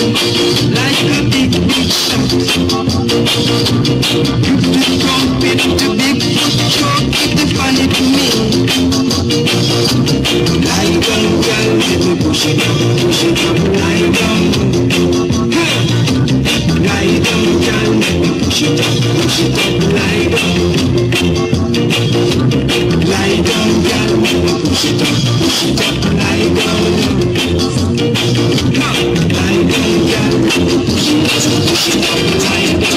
like a big, big shot. You just drop it to big foot truck, keep the funny to me. Lie down, girl, let me push it up, lie down. Lie down, girl, let me push it up, lie down. Lie down, girl, let me push it up, lie down. Lie down, girl, push it up, lie down.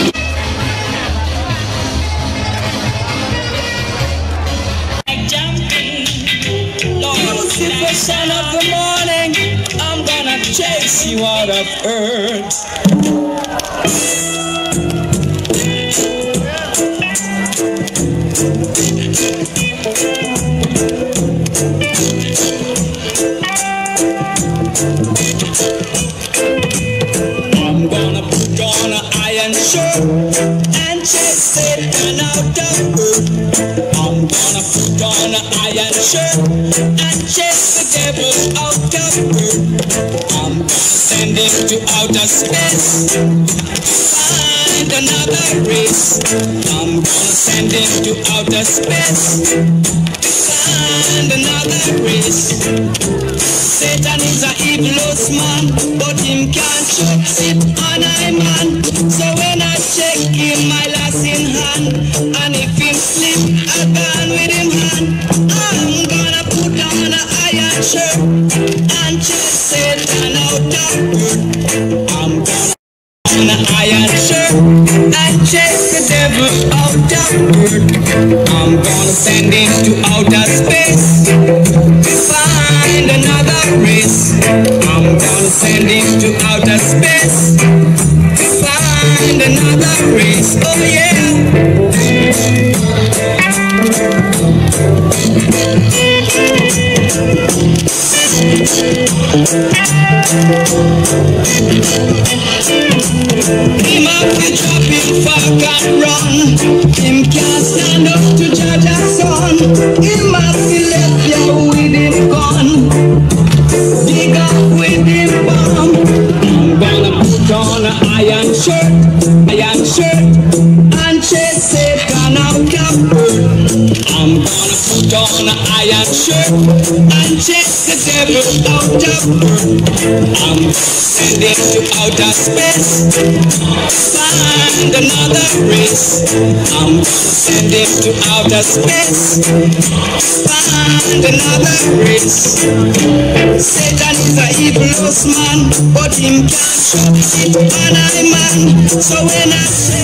Lucifer, son of the morning, I'm gonna chase you out of earth. I'm gonna put on an iron shirt and chase Satan out of earth. I'm gonna put on an iron shirt and chase the devil out of earth. I'm gonna send him to outer space, find another race. I'm gonna send him to outer space, find another race. Satan is a evilous man, but him can't sit on a man. So when I check him, my last in hand, and if him slip, I burn with him hand. I'm gonna put on an iron shirt and chase Satan out of earth. I'm gonna put on an iron shirt and chase the devil out of earth. I'm gonna send him to outer space, find another race. I'm gonna send him to outer space, find another race. Oh yeah. Him up the dropping fuck and run. Him can't stand up to judge a son. Him must be left here with him gun. Dig up with him bomb. I'm gonna put on an iron shirt, and chase Satan out of earth. I'm gonna put on an iron shirt and chase the devil out of earth. I'm send him to outer space, find another race. I'm gonna send him to outer space, find another race. Satan is a evilous man, but him can't sit on a man. So when I say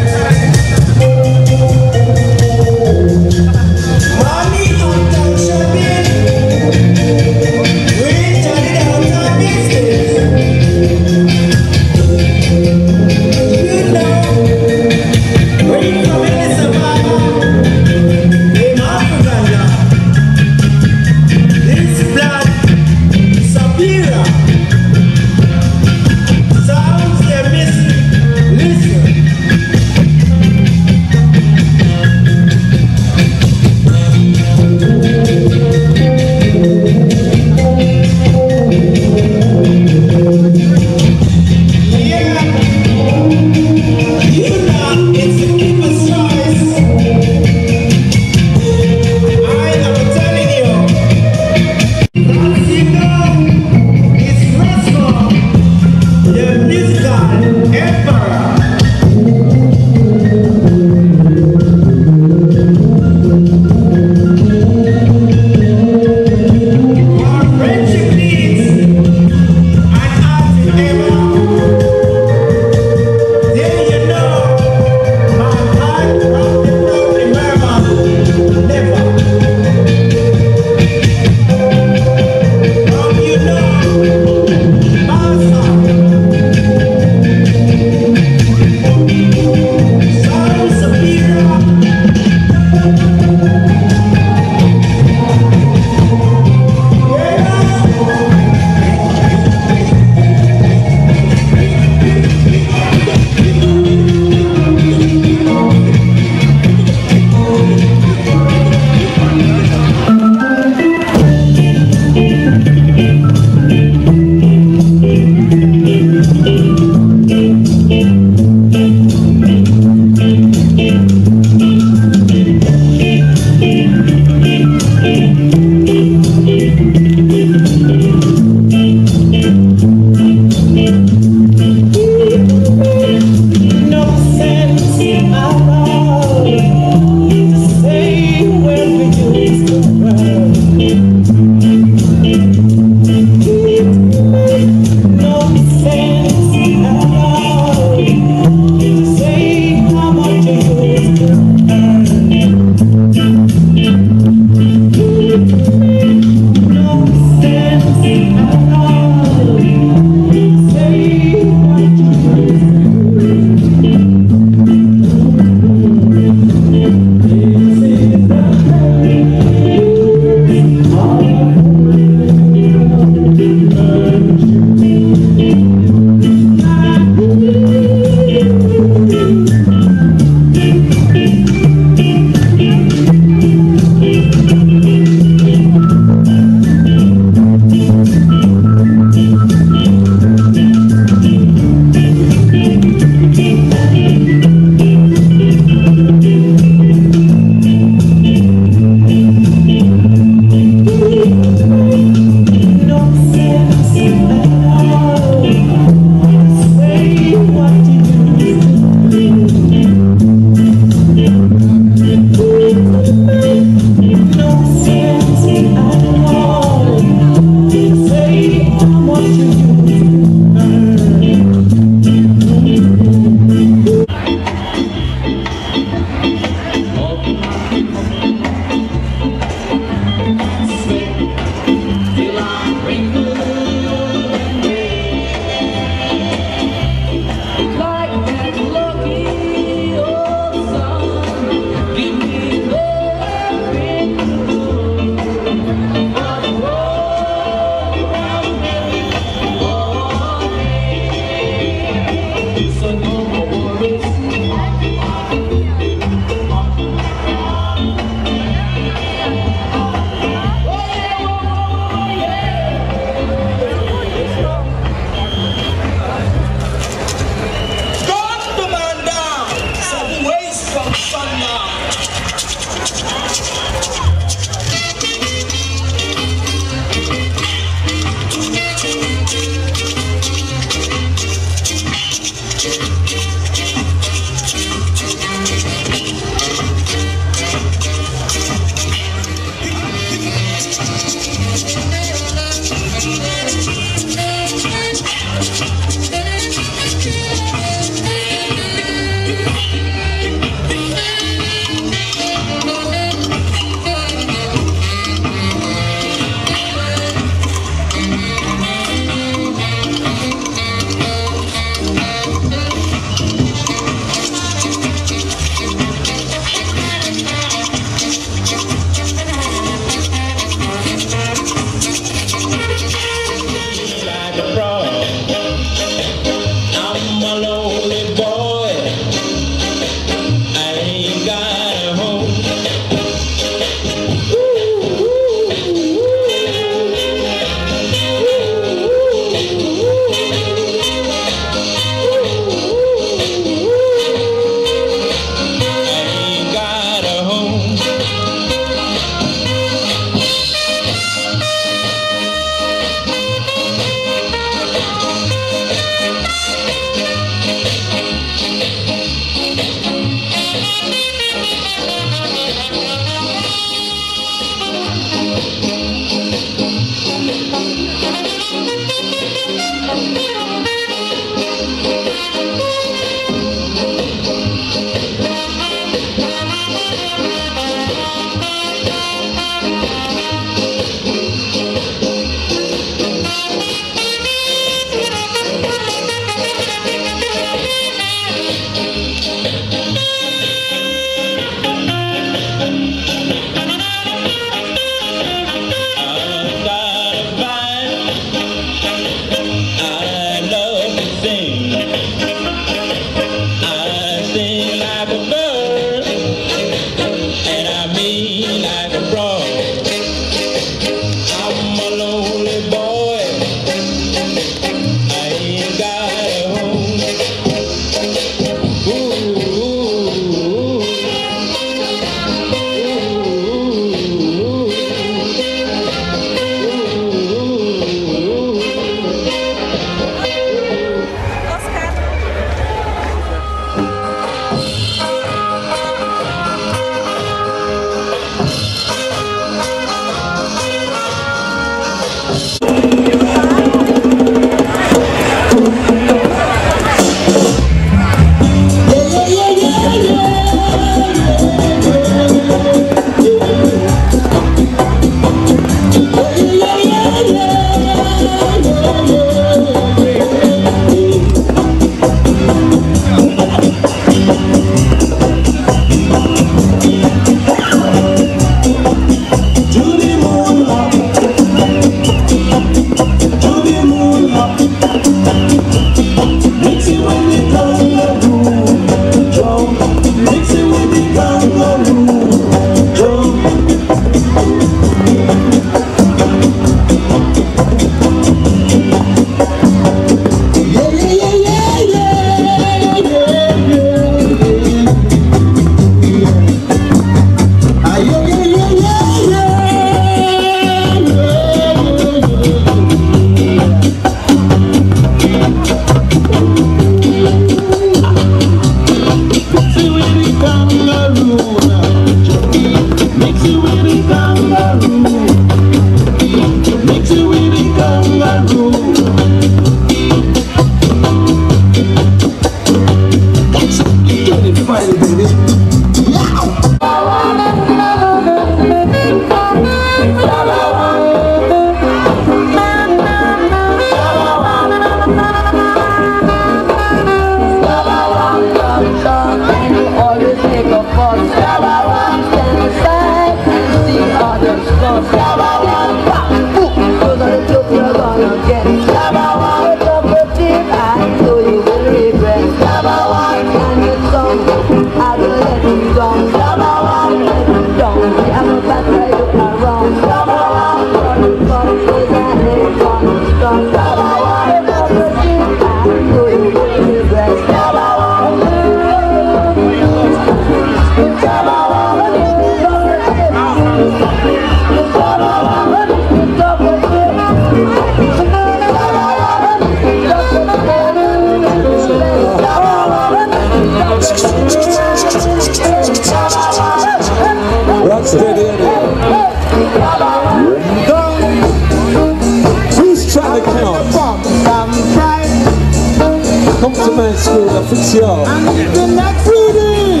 to my school, I fix you up. And the next Rudy,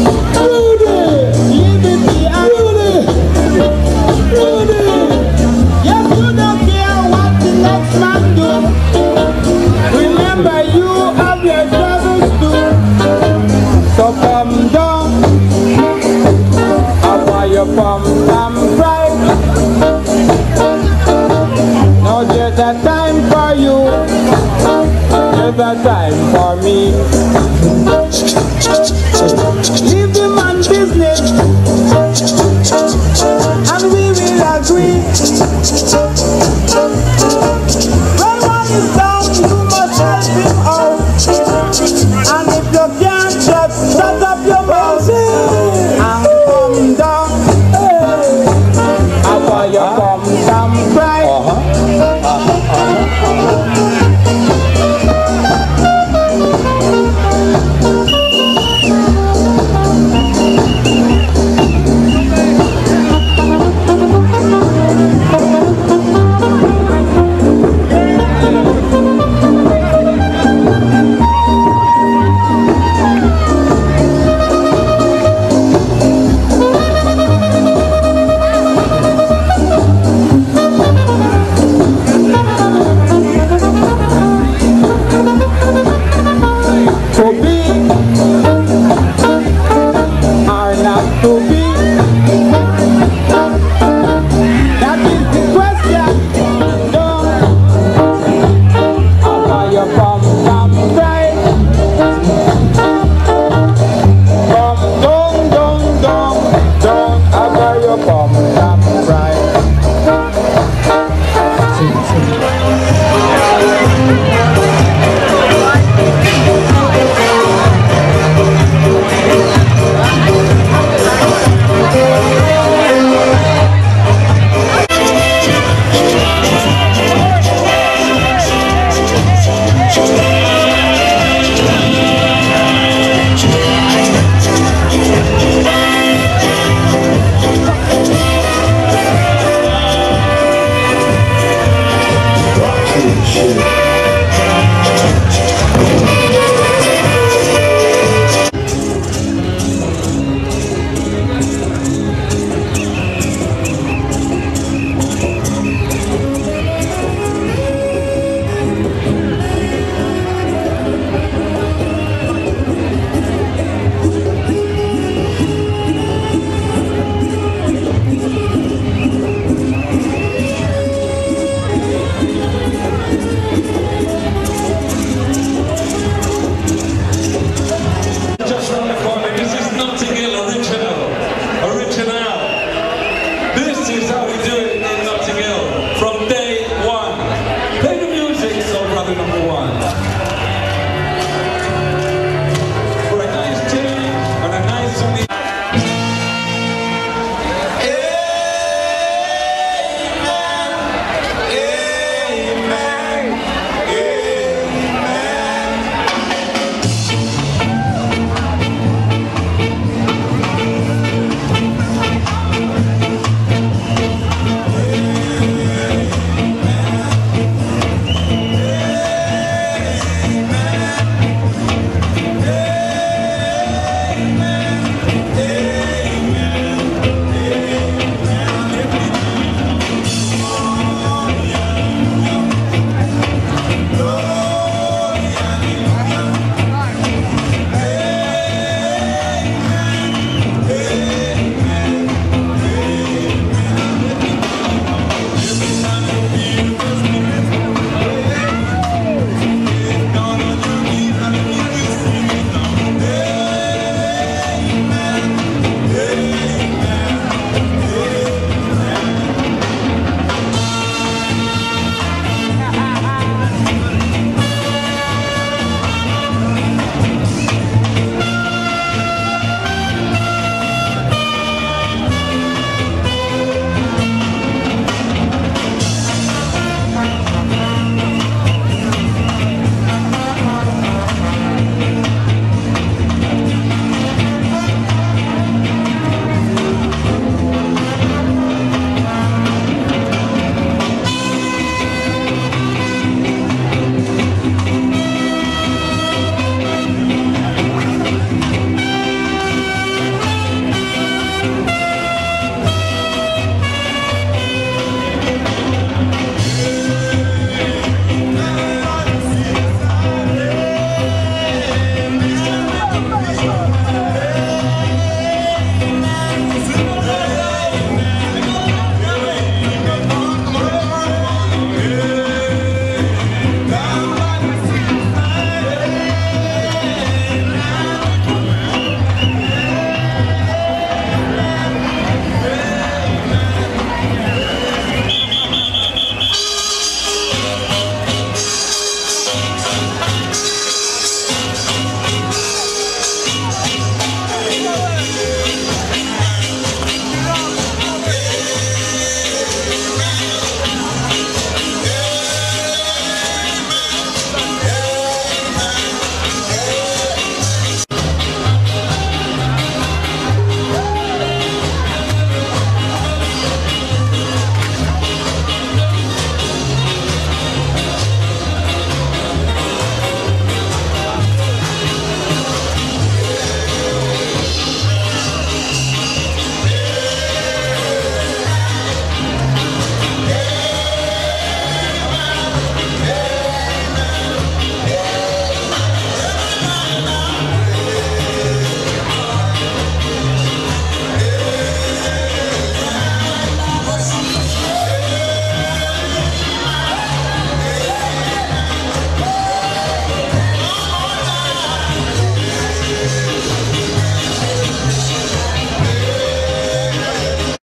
leave it here. Rudy, yes, you don't care what the next man do. Remember, you have your troubles too. So come down, how are you from right? Now there's a time for you, there's a time for me. Leave the man business, and we will agree.